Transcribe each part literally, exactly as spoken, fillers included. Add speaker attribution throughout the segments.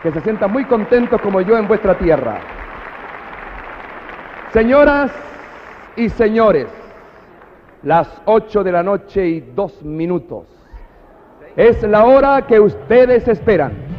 Speaker 1: que se sientan muy contentos como yo en vuestra tierra. Señoras y señores, las ocho de la noche y dos minutos. Es la hora que ustedes esperan.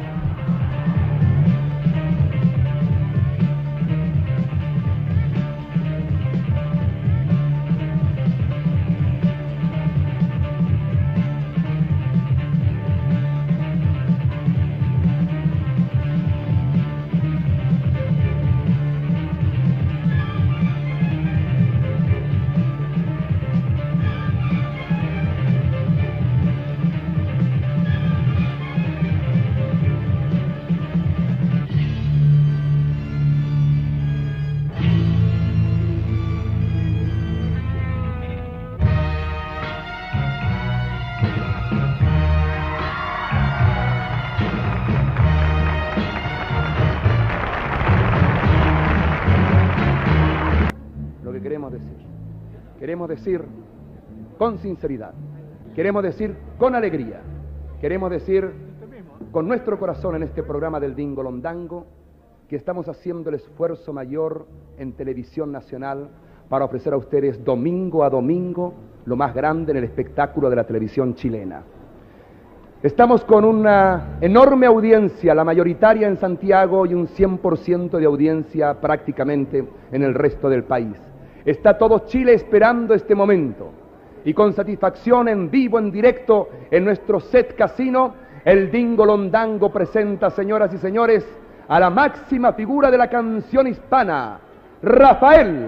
Speaker 1: Queremos decir, queremos decir con sinceridad, queremos decir con alegría, queremos decir con nuestro corazón en este programa del Dingolondango que estamos haciendo el esfuerzo mayor en Televisión Nacional para ofrecer a ustedes domingo a domingo lo más grande en el espectáculo de la televisión chilena. Estamos con una enorme audiencia, la mayoritaria en Santiago y un cien por ciento de audiencia prácticamente en el resto del país. Está todo Chile esperando este momento y con satisfacción en vivo, en directo, en nuestro set casino, el Dingolondango presenta, señoras y señores, a la máxima figura de la canción hispana, Rafael.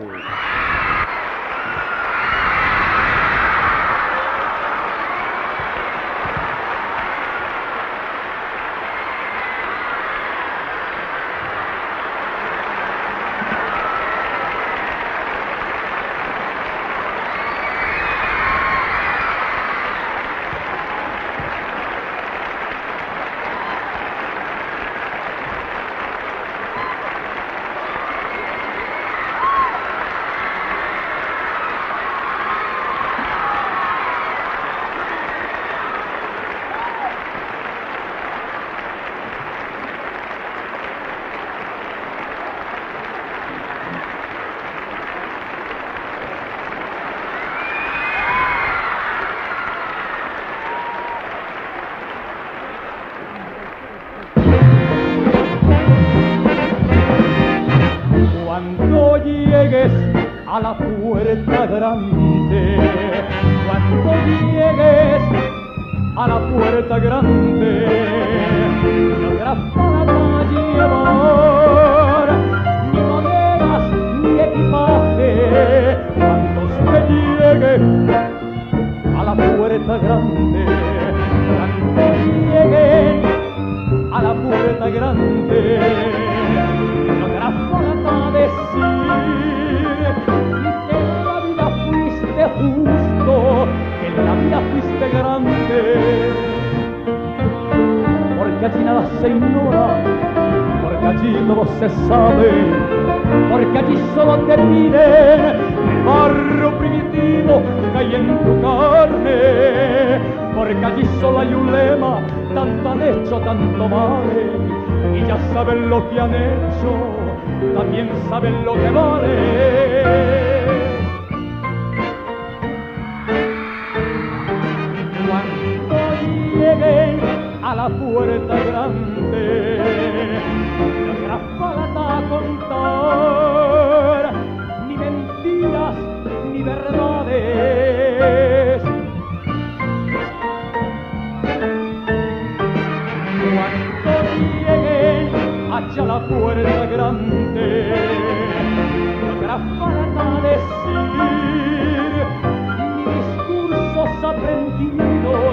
Speaker 2: A la puerta grande, cuando llegues a la puerta grande, no habrá para llevar ni maderas ni equipaje. Cuando usted llegue a la puerta grande, cuando llegue a la puerta grande, no habrá para decir justo, que en la vida fuiste grande, porque allí nada se ignora, porque allí todo se sabe, porque allí solo te piden el barro primitivo que hay en tu carne, porque allí solo hay un lema, tanto han hecho, tanto vale, y ya saben lo que han hecho, también saben lo que vale. Llegué a la puerta grande, no habrá falta contar ni mentiras ni verdades. Cuando llegué hacia la puerta grande, no habrá falta decir ni discursos aprendidos,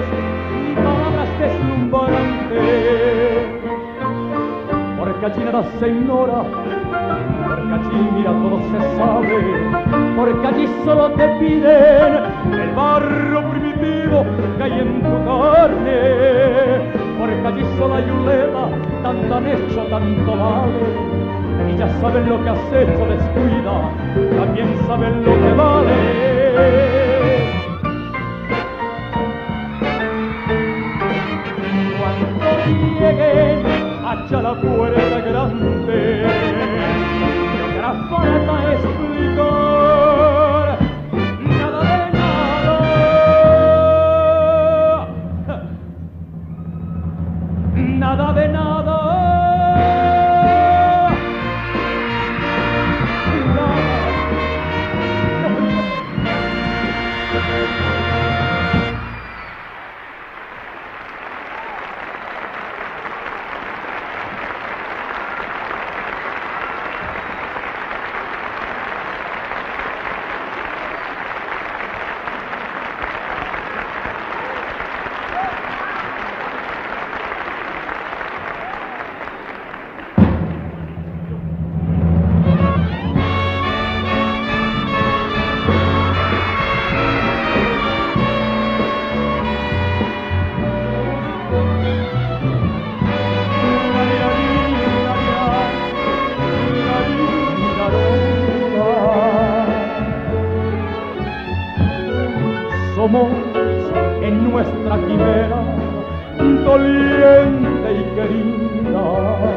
Speaker 2: deslumbrantes, porque allí nada se ignora, porque allí mira todo se sabe, porque allí solo te piden el barro primitivo que hay en tu carne, porque allí solo hay un lema, tanto han hecho, tanto vale, y ya saben lo que has hecho, descuida, también saben lo que vale. Llegué hacia una puerta grande. No te hará falta explicar nada de nada, nada de nada.
Speaker 3: Somos en nuestra quimera doliente y querida,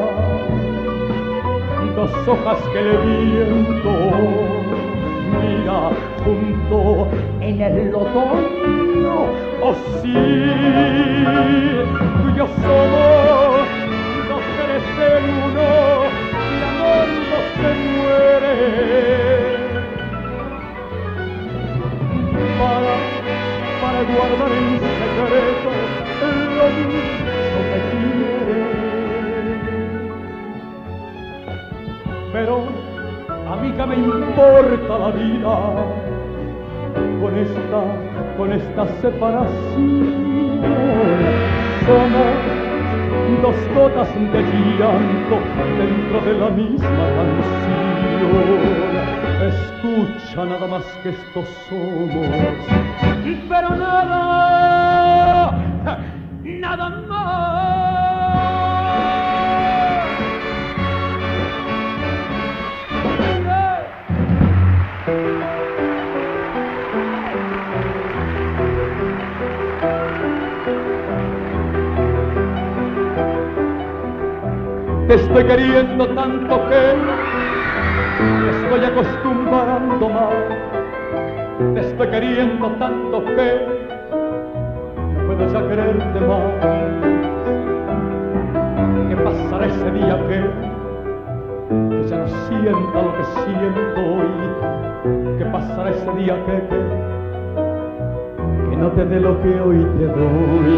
Speaker 3: dos hojas que el viento mira junto en el otoño. Oh sí, tú y yo somos dos seres en uno, y amor no se muere. Para para guardar en secreto lo mucho que quiere. Pero a mí que me importa la vida con esta, con esta separación. Somos dos gotas de llanto dentro de la misma canción. Escucha nada más que estos somos, pero nada, nada más. Te estoy queriendo tanto que me estoy acostumbrando mal. Te estoy queriendo tanto que no puedo ya quererte más. ¿Qué pasará ese día que, que ya no sienta lo que siento hoy? ¿Qué pasará ese día que, que, que no te dé lo que hoy te doy?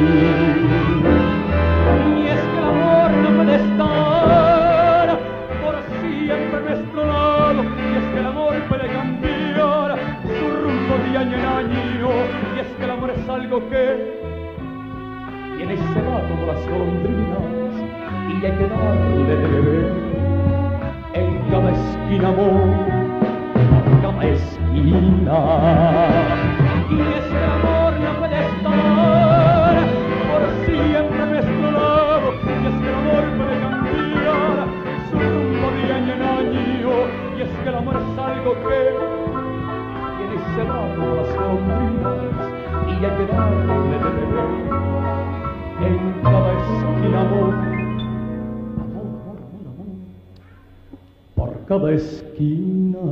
Speaker 3: Y es que el amor no puede estar por siempre a nuestro lado, y es que el amor puede cambiar su rumbo de año en año, y es que el amor es algo que viene y se va como las golondrinas, y hay que darle de beber en cada esquina, amor, en cada esquina. Y es que el amor no puede estar por siempre a nuestro lado, y es que el amor puede cambiar su rumbo de año en año, y es que el amor es algo que viene y se va como las golondrinas, y hay que darle de beber en cada esquina, amor, amor, amor, amor, amor, por cada esquina.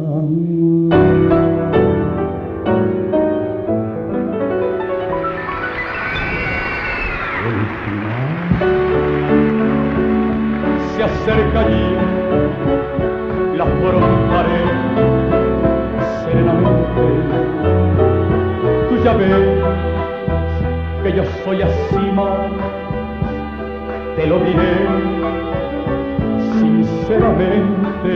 Speaker 3: El final se acerca allí, la afrontaré serenamente. Tú ya ves que yo soy así mal, te lo diré sinceramente.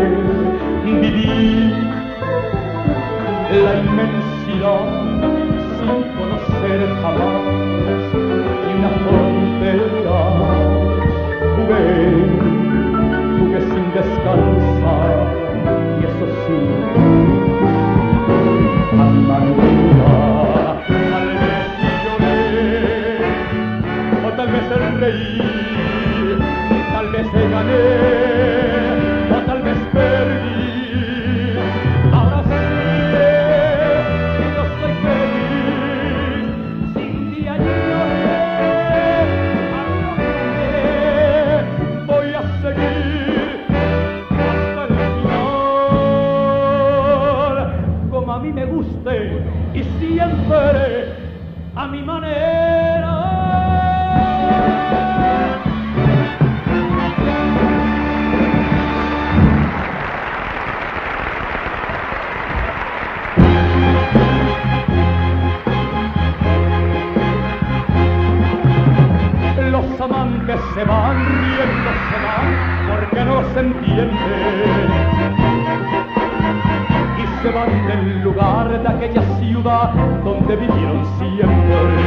Speaker 3: Viví la inmensidad sin conocer jamás ni una frontera. Jugué, jugué sin descansar, y eso sí, a manera. Tal vez lloré, o tal vez reí, tal vez gané, o tal vez perdí. Ahora sé que yo soy feliz, sin día lloré, voy a a mi manera. Los amantes se van, riendo se van, porque no se entienden. Y se van del lugar de aquella ciudad donde vivieron siempre.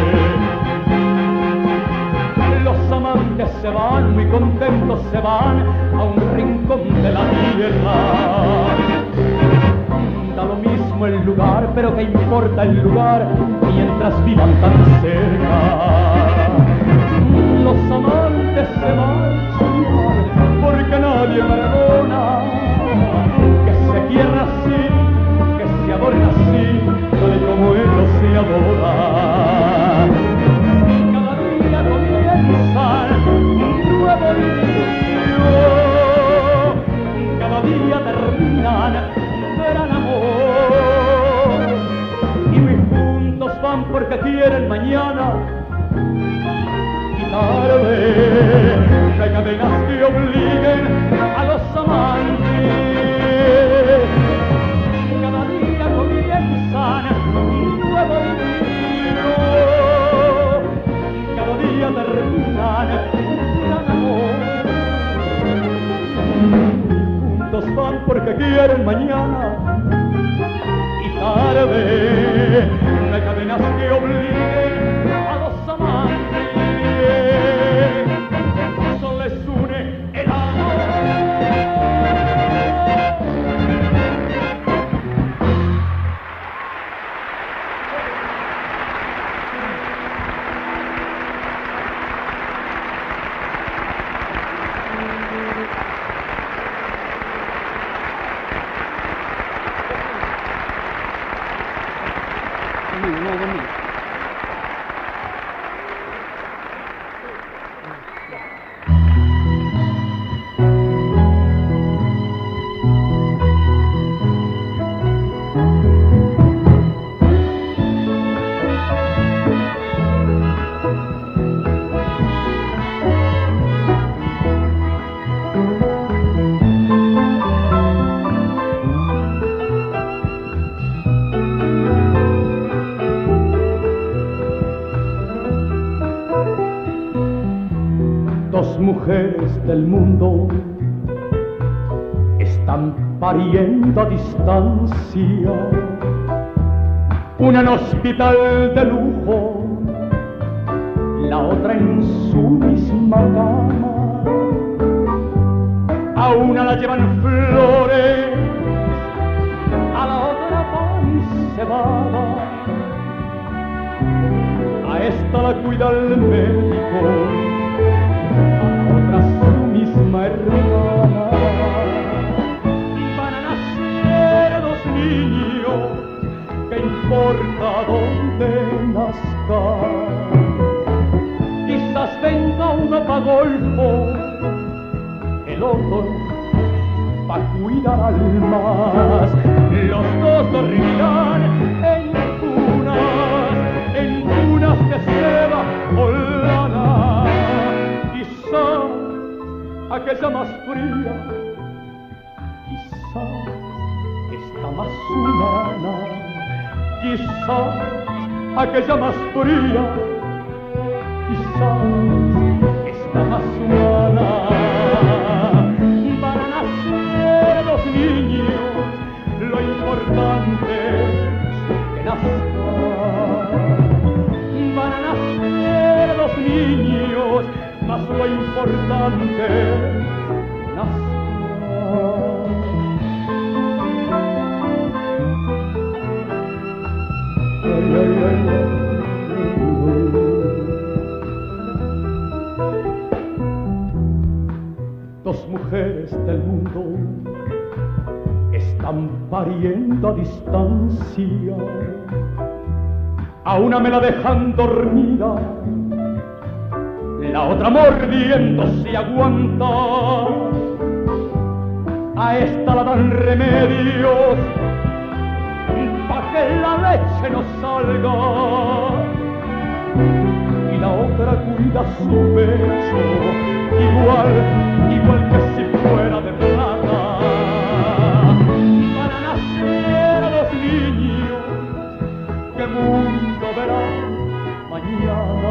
Speaker 3: Los amantes se van, muy contentos se van a un rincón de la tierra. Da lo mismo el lugar, pero qué importa el lugar mientras vivan tan cerca. Los amantes se marchan porque nadie perdona que se quiera así, que se adore así, tal como ellos se adoran. Cada día comienza un nuevo día, cada día terminan un gran amor, y muy juntos van porque quieren mañana. Tarde, no hay cadenas que obliguen a los amantes. Cada día comienzan un nuevo día, cada día terminan un gran amor. Juntos van porque quieren mañana, y tarde, no hay cadenas que obliguen a los amantes. Mujeres del mundo están pariendo a distancia, una en hospital de lujo, la otra en su misma cama. A una la llevan flores, a la otra pan y cebada, a esta la cuida el médico, hermana. Van a nacer dos niños, ¿qué importa dónde nazcan? Quizás venga uno pa' Golfo, el otro pa' cuidar almas. Los dos dormirán en cunas, en cunas de seda o lana. Quizás aquella más fría, quizás esta más humana, quizás aquella más fría, quizás esta más humana. Van a nacer los niños, lo importante es que nazcan. Van a nacer los niños, mas lo importante nazca. Ay, ay, ay, ay. Dos mujeres del mundo están pariendo a distancia. A una me la dejan dormida, la otra mordiéndose aguanta. A esta la dan remedios pa' que la leche no salga. y la otra cuida su pecho, igual, igual que si fuera de plata. Para nacer a los niños, ¿qué mundo verán mañana?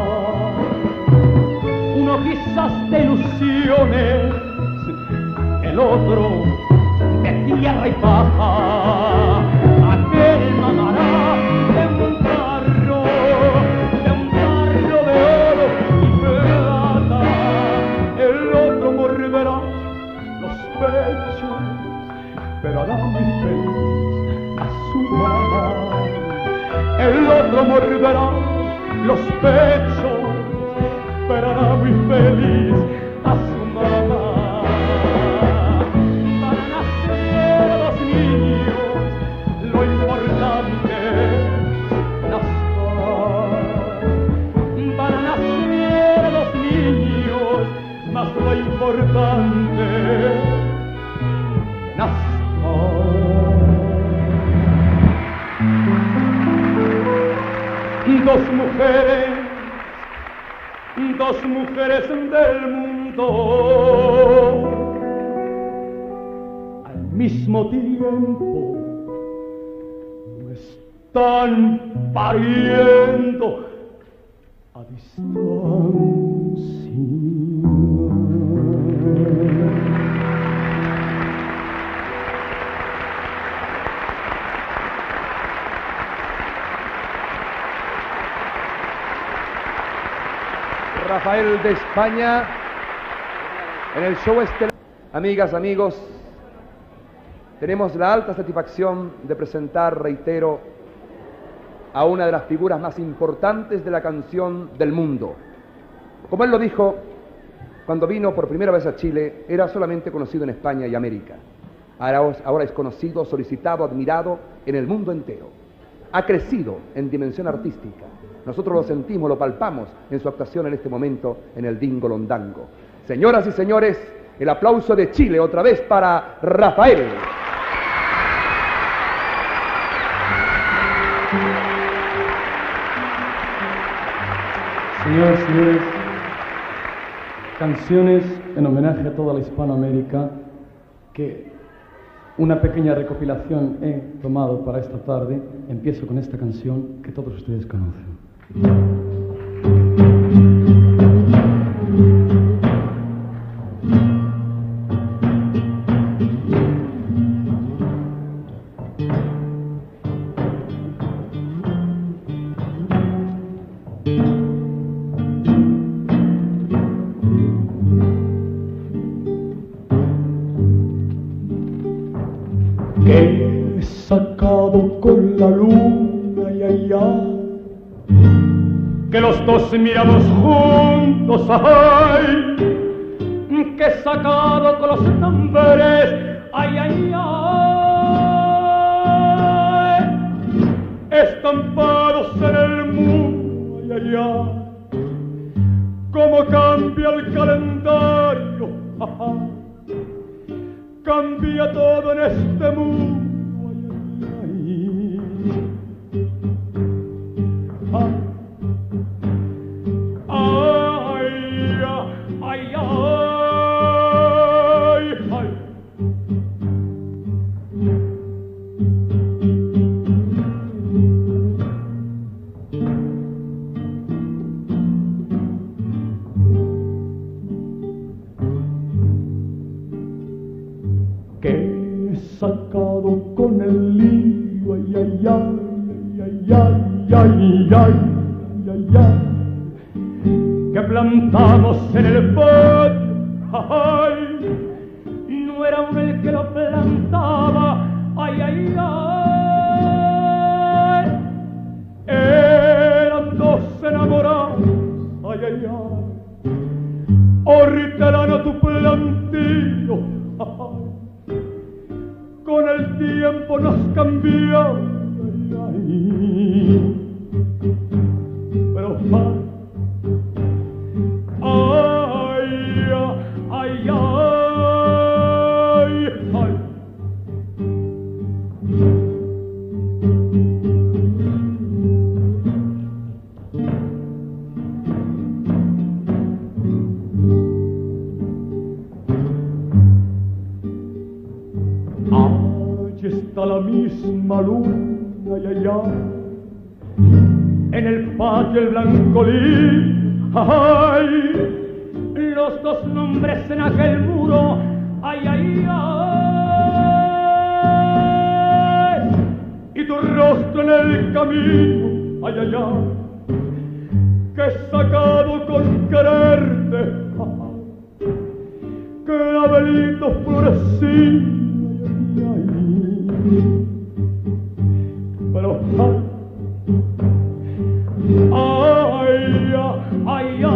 Speaker 3: Uno quizás de ilusiones, el otro de tierra y paja. Aquel mamará de un tarro, de un tarro de oro y plata. El otro morderá los pechos, pero hará muy feliz a su mamá. El otro morderá los pechos, pero hará muy feliz a su mamá. Para nacer a los niños, lo importante es nacer. Para nacer a los niños, más lo importante es nacer. Dos mujeres, dos mujeres del mundo, al mismo tiempo no están pariendo a distancia.
Speaker 1: Rafael de España en el show estelar. Amigas, amigos, tenemos la alta satisfacción de presentar, reitero, a una de las figuras más importantes de la canción del mundo. Como él lo dijo, cuando vino por primera vez a Chile, era solamente conocido en España y América. Ahora, ahora es conocido, solicitado, admirado en el mundo entero. Ha crecido en dimensión artística. Nosotros lo sentimos, lo palpamos en su actuación en este momento en el Dingolondango. Señoras y señores, el aplauso de Chile otra vez para Rafael.
Speaker 2: Señoras y señores, canciones en homenaje a toda la Hispanoamérica, que una pequeña recopilación he tomado para esta tarde. Empiezo con esta canción que todos ustedes conocen.
Speaker 3: Que he sacado con la luna y allá, que los dos miramos juntos, ay, que he sacado con los tambores, ay, ay, ay, estampados en el mundo, ay, ay, ay, cómo cambia el calendario, ajá. Cambia todo en este mundo, ay, ay, ay, ay, ay, ay, ay. Que he sacado con el lío, ay, ay, ay, ay, ay, ay, ay, ay, ay, que plantamos en el patio, ay, no era uno el que lo plantaba, ay, ay, ay, eran dos enamorados, ay, ay, ay, hortelano tu plantío, ay, con el tiempo nos cambió, ay, ay, pero ay, ay, ay, ay, ay.
Speaker 2: está la misma luna, ay, ay, ay. En el patio el blancolín, ay, los dos nombres en aquel muro, ay, ay, ay. Y tu rostro en el camino, ay, ay, ay, que he sacado con quererte, clavelito florecido, ay, ay, ay. Pero ay, ay, ay, ay,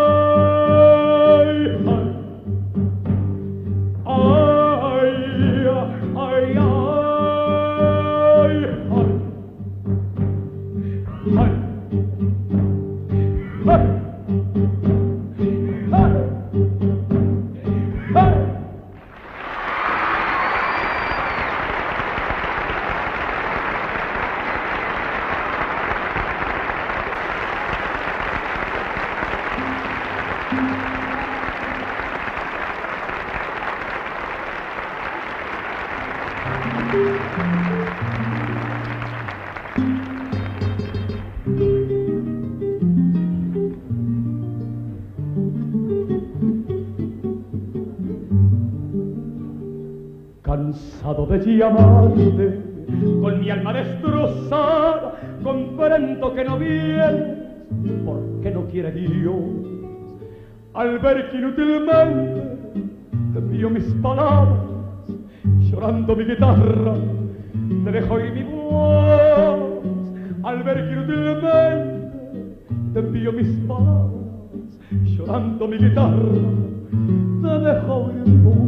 Speaker 2: cansado de llamarte, con mi alma destrozada, comprendo que no vienes, porque no quiere Dios. Al ver que inútilmente te envío mis palabras, llorando mi guitarra, te dejo oír mi voz. Al ver que inútilmente te envío mis palabras, llorando mi guitarra, te dejo oír mi voz.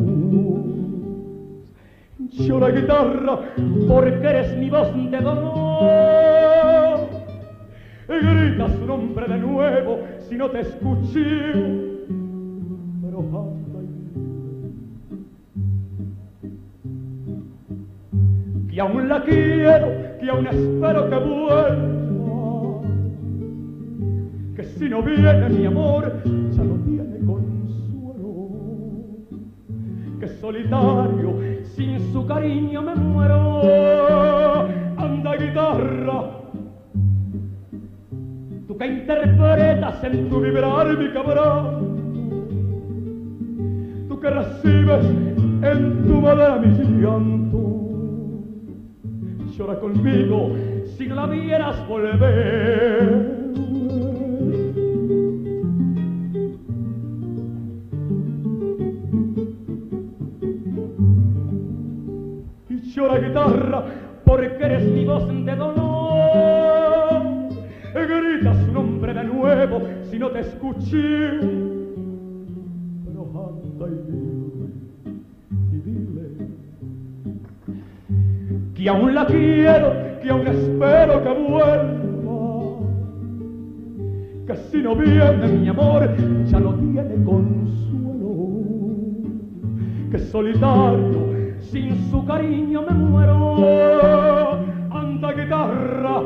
Speaker 2: Llora guitarra, porque eres mi voz de dolor. Y grita su nombre de nuevo si no te escuché. Pero anda y que aún la quiero, que aún espero que vuelva. Que si no viene mi amor, ya no tiene consuelo. Que solitario, sin su cariño me muero. Anda guitarra, tú que interpretas en tu vibrar mi quebranto, tú que recibes en tu madera mi llanto, llora conmigo si no la vieras volver. Llora guitarra, porque eres mi voz de dolor. Grita su nombre de nuevo si no te escuché. Pero anda y dile, y dile que aún la quiero, que aún espero que vuelva. Que si no viene mi amor, ya no tiene consuelo. Que solitario, sin su cariño me muero. Anda guitarra,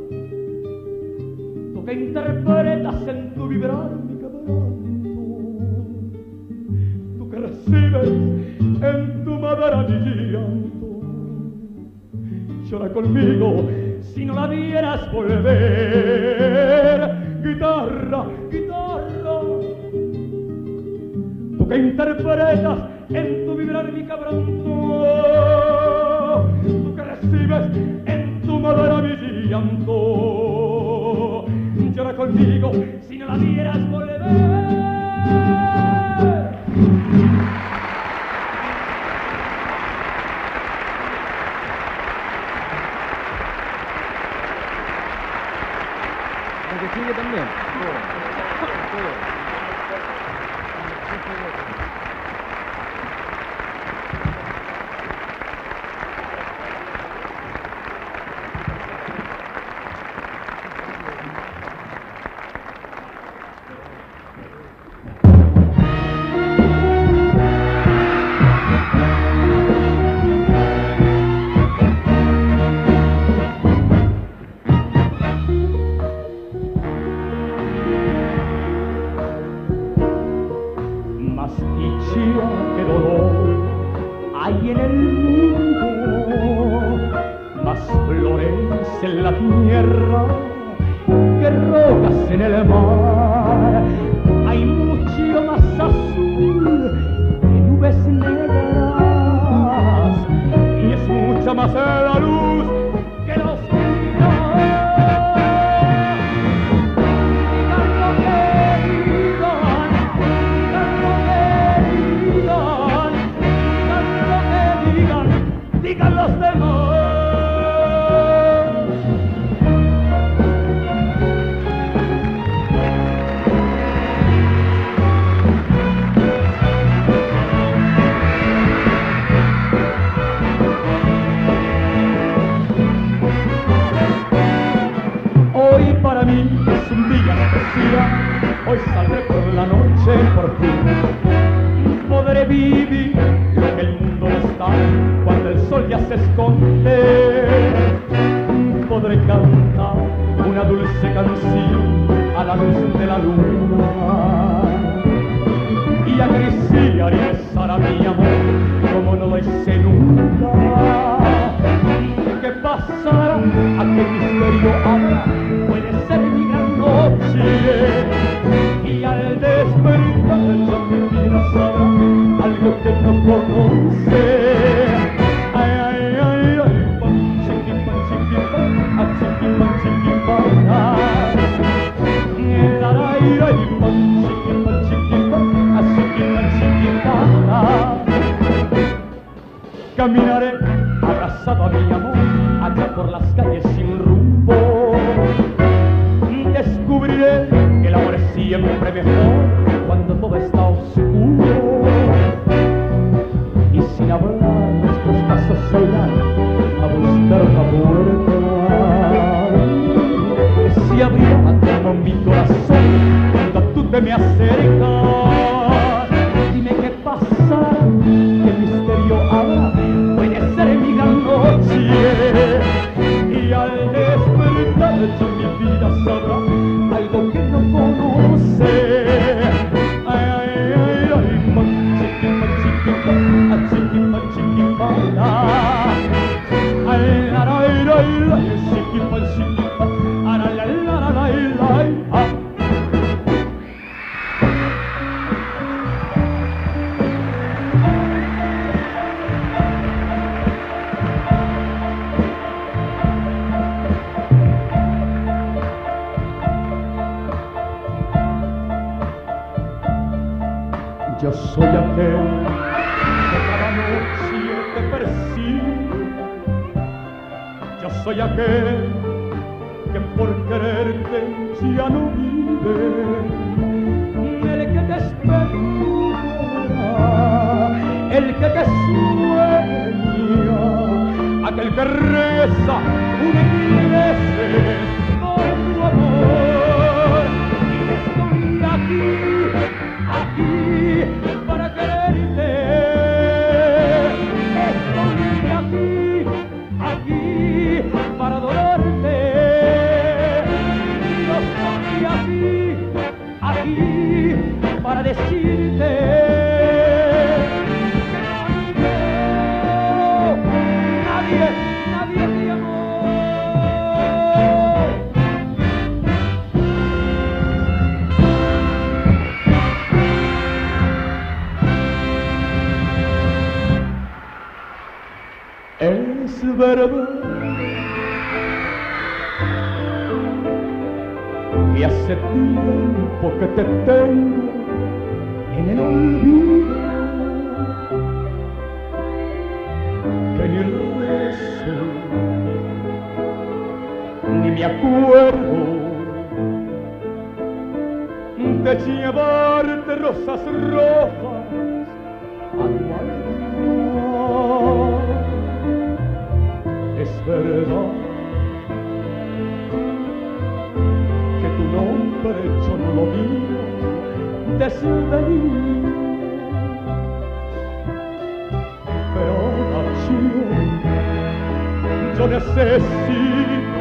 Speaker 2: tú que interpretas en tu vibrar mi quebranto, tú que recibes en tu madera mi llanto, llora conmigo si no la vieras volver. Guitarra, guitarra, tú que interpretas en tu vibrar mi quebranto, tú que recibes en tu madera mi llanto, llora conmigo si no la vieras volver.
Speaker 1: El que sigue también.
Speaker 2: Más dicha que dolor hay en el mundo. más flores en la tierra que rocas en el mar. Hay mucho más azul que nubes negras y es mucha más la luz que la oscuridad. Digan lo que digan, digan lo que digan, digan lo que digan, digan los demás. Hoy para mí es un día especial, hoy saldré por la noche por fin. Podré vivir lo que el mundo está cuando el sol ya se esconde. Podré cantar una dulce canción a la luz de la luna y acariciar y besar a mi amor como no lo hice nunca. ¿Qué pasará? ¿A qué misterio habrá? Puede ser mi gran noche y al despertar ya mi vida sabrá algo que no conoce. Ay, ay, ay, ay, pan, chiqui, pan, chiqui, pan, a chiqui, pan, chiqui, pan, ay, ay, ay, pan, chiqui, pan, chiqui, pan, a chiqui, pan, chiqui, pan, caminaré abrazado a mi amor allá por las calles sin rumbo. Descubriré que el amor es siempre mejor cuando todo está oscuro. Y sin hablar nuestros pasos se irán a buscar la puerta que se abrirá como mi corazón cuando tú te me acercas. Dime qué pasará, qué misterio habrá, puede ser mi gran noche y al despertar ya mi vida sabrá algo que no conoce. Ay, ay, ay, ay, pan, chiqui, pan, chiqui, pan, a chiqui, pan, chiqui, pan, ay, la, la, la, la, chiqui, pan, chiqui, pan, a la, la, la, la, la, la. Yo soy aquel que cada noche te persigue. Yo soy aquel que por quererte ya no vive. El que te espera, el que te sueña, aquel que reza una mil veces por tu amor y te esconde aquí, aquí para quererte. Estoy aquí, aquí para adorarte. Yo estoy aquí, aquí para decirte que no, nadie, nadie te amó. Es verdad que hace tiempo que te tengo en el olvido, que ni rezo ni me acuerdo de llevarte rosas rojas a tu alma. Es verdad que tu nombre yo no lo digo desde niño, pero yo necesito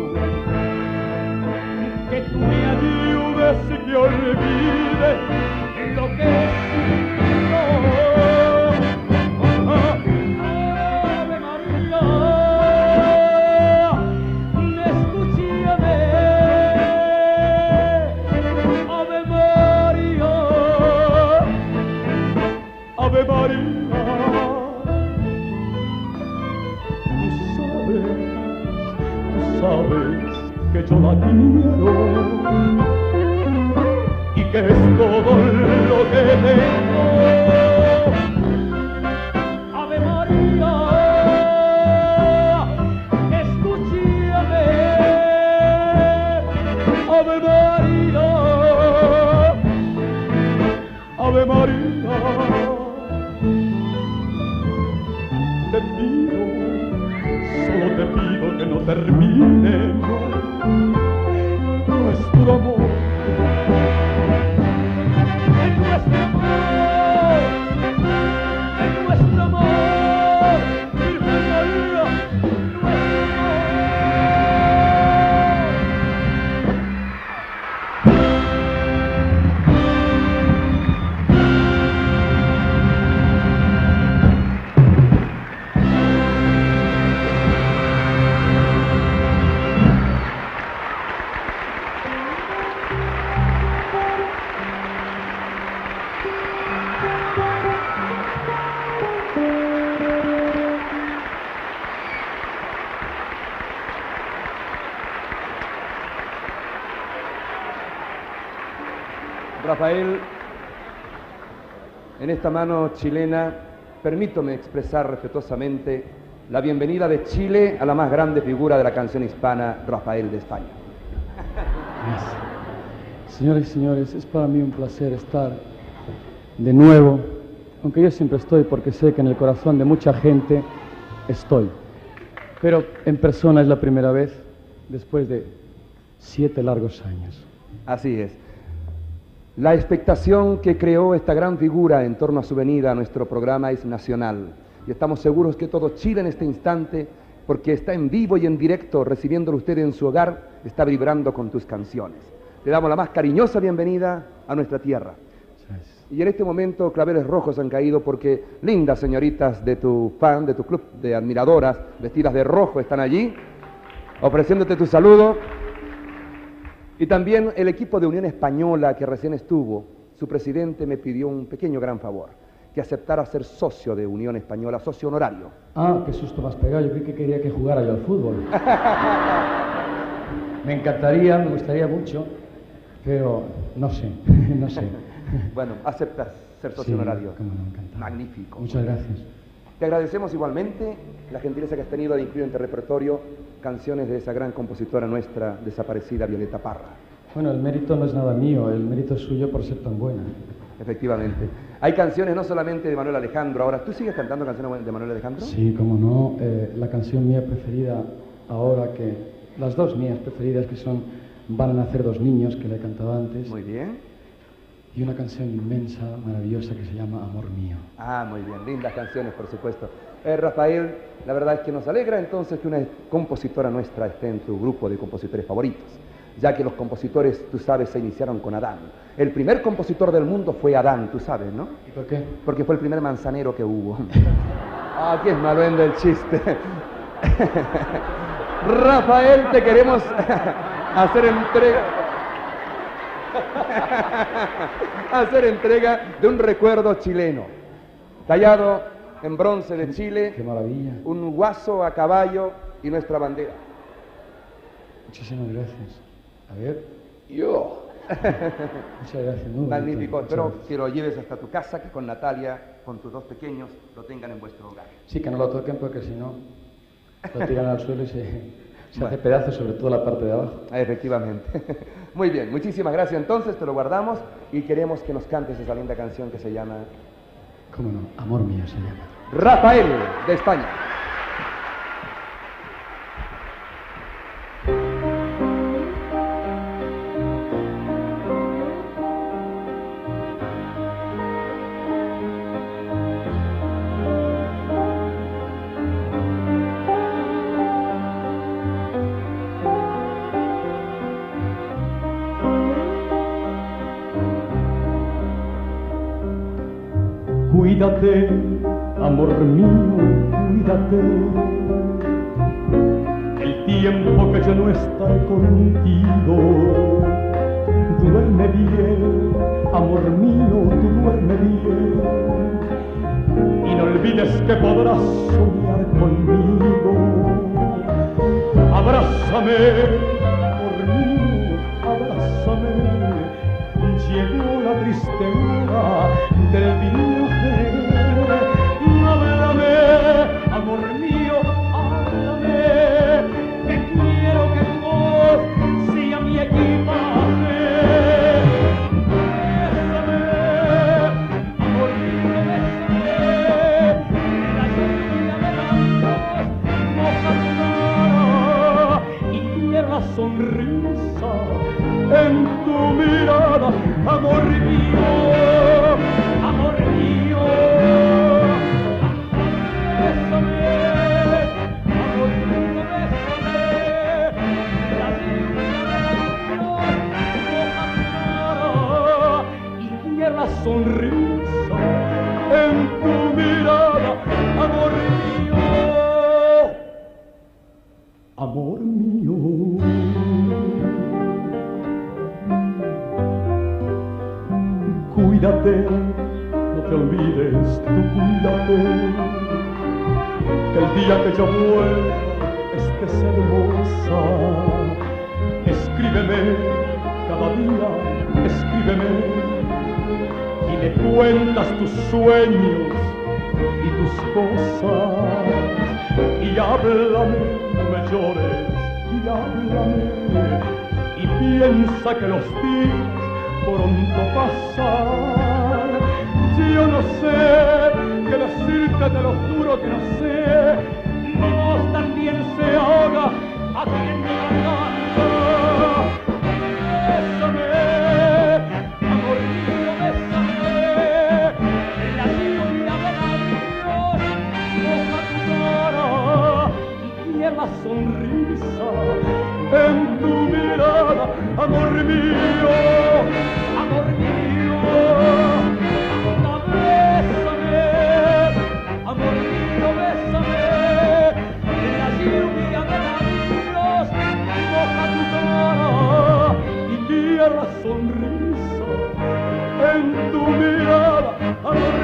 Speaker 2: que tú me ayudes y que olvide lo que siento. Ave María,
Speaker 3: Ave María. Tú sabes, tú sabes que yo la quiero y que es todo lo que tengo. Ave María, escúchame. Ave María, Ave María, te pido, solo te pido que no termine nuestro amor. En nuestro amor, en nuestro amor, Virgen María, nuestro amor.
Speaker 1: Rafael, en esta mano chilena, permítome expresar respetuosamente la bienvenida de Chile a la más grande figura de la canción hispana, Rafael de España.
Speaker 2: Gracias. Señores y señores, es para mí un placer estar de nuevo, aunque yo siempre estoy porque sé que en el corazón de mucha gente estoy, pero en persona es la primera vez después de siete largos años.
Speaker 1: Así es. La expectación que creó esta gran figura en torno a su venida a nuestro programa es nacional. Y estamos seguros que todo Chile en este instante, porque está en vivo y en directo recibiéndolo usted en su hogar, está vibrando con tus canciones. Le damos la más cariñosa bienvenida a nuestra tierra.
Speaker 2: Gracias.
Speaker 1: Y en este momento claveles rojos han caído porque lindas señoritas de tu fan, de tu club de admiradoras, vestidas de rojo, están allí, ofreciéndote tu saludo. Y también el equipo de Unión Española que recién estuvo, su presidente me pidió un pequeño gran favor, que aceptara ser socio de Unión Española, socio honorario.
Speaker 2: Ah, qué susto más pegado, yo creí que quería que jugara yo al fútbol. Me encantaría, me gustaría mucho, pero no sé, no sé.
Speaker 1: Bueno, aceptas ser socio
Speaker 2: Sí,
Speaker 1: honorario.
Speaker 2: cómo no, encantado.
Speaker 1: Magnífico.
Speaker 2: Muchas gracias.
Speaker 1: Te agradecemos igualmente la gentileza que has tenido de incluir en tu repertorio canciones de esa gran compositora nuestra, desaparecida Violeta Parra.
Speaker 2: Bueno, el mérito no es nada mío, el mérito es suyo por ser tan buena.
Speaker 1: Efectivamente. Hay canciones no solamente de Manuel Alejandro. Ahora, ¿tú sigues cantando canciones de Manuel Alejandro?
Speaker 2: Sí, cómo no, eh, la canción mía preferida ahora que... Las dos mías preferidas que son Van a nacer dos niños, que la he cantado antes.
Speaker 1: Muy bien.
Speaker 2: Y una canción inmensa, maravillosa, que se llama Amor Mío.
Speaker 1: Ah, muy bien. Lindas canciones, por supuesto. Eh, Rafael, la verdad es que nos alegra entonces que una compositora nuestra esté en tu grupo de compositores favoritos, ya que los compositores, tú sabes, se iniciaron con Adán. El primer compositor del mundo fue Adán, tú sabes, ¿no?
Speaker 2: ¿Y por qué?
Speaker 1: Porque fue el primer manzanero que hubo. Ah, aquí es malo el chiste. Rafael, te queremos hacer entrega... hacer entrega de un recuerdo chileno, tallado en bronce de Chile.
Speaker 2: ¡Qué maravilla!
Speaker 1: Un guaso a caballo y nuestra bandera.
Speaker 2: Muchísimas gracias. A ver.
Speaker 1: Yo.
Speaker 2: Muchas gracias. Muy
Speaker 1: Magnífico.
Speaker 2: bonito.
Speaker 1: Espero
Speaker 2: Muchas gracias.
Speaker 1: que lo lleves hasta tu casa, que con Natalia, con tus dos pequeños, lo tengan en vuestro hogar.
Speaker 2: Sí, que no lo toquen porque si no, lo tiran al suelo y se, se
Speaker 1: Bueno.
Speaker 2: hace pedazos, sobre todo la parte de abajo.
Speaker 1: Efectivamente. Muy bien, muchísimas gracias. Entonces te lo guardamos y queremos que nos cantes esa linda canción que se llama
Speaker 2: ¿Cómo no? Amor Mío se llama.
Speaker 1: Rafael de España.
Speaker 3: Cuídate, amor mío, cuídate. El tiempo que yo no estaré contigo. Duerme bien, amor mío, tú duerme bien.
Speaker 2: es que podrás soñar conmigo. Abrázame, amor mío, abrázame. Llegó la triste hora del viaje. Háblame, amor mío, háblame, que quiero que vos sea mi equipaje. Bésame, amor mío, bésame, la lluvia de labios moja tu cara y quiero la sonrisa en tu mirada, amor mío, amor mío. Bésame, amor mío, bésame, la lluvia moja tu cara y quiero la sonrisa en tu mirada, amor mío, amor mío. Cuídate, no te olvides, tú cuídate, que el día que yo vuelva estés hermosa. Escríbeme cada día, escríbeme, y me cuentas tus sueños y tus cosas. Y háblame, no me llores, y háblame, y piensa que los días pronto pasar. Yo no sé qué decirte, te lo juro que no sé. Mi voz también se ahoga aquí en mi garganta. Bésame, amor mío, bésame, la lluvia de labios moja tu cara y quiero la sonrisa en tu mirada, amor mío, amor mío. Anda, bésame, amor mío, bésame, la lluvia de labios moja tu cara y quiero la sonrisa en tu mirada, amor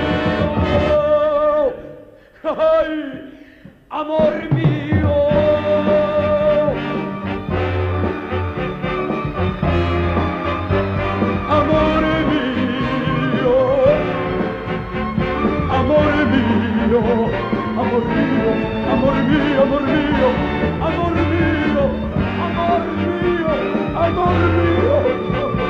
Speaker 2: mío. ¡Ay, amor mío! Amor mío, amor mío, amor mío, amor mío, amor mío, amor mío, amor mío, amor mío.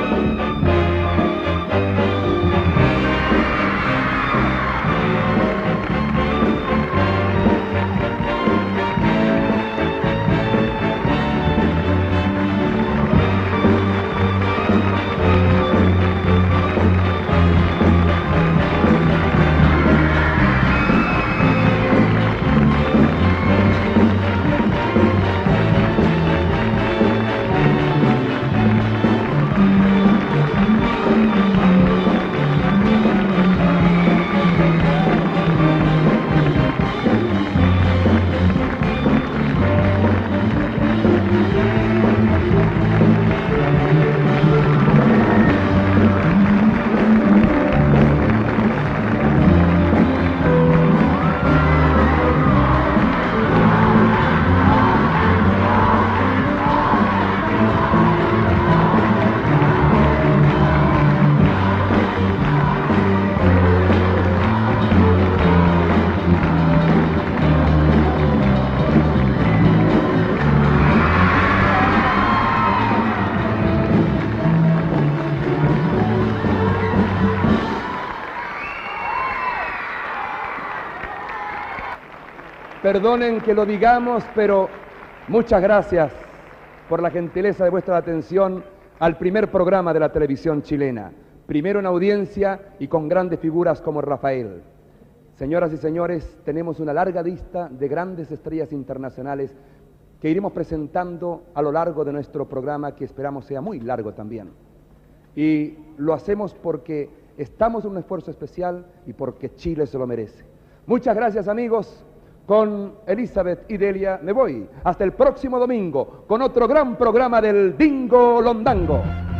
Speaker 1: Perdonen que lo digamos, pero muchas gracias por la gentileza de vuestra atención al primer programa de la televisión chilena. Primero en audiencia y con grandes figuras como Rafael. Señoras y señores, tenemos una larga lista de grandes estrellas internacionales que iremos presentando a lo largo de nuestro programa, que esperamos sea muy largo también. Y lo hacemos porque estamos en un esfuerzo especial y porque Chile se lo merece. Muchas gracias, amigos. Con Elizabeth y Delia me voy. Hasta el próximo domingo con otro gran programa del Dingo Londango.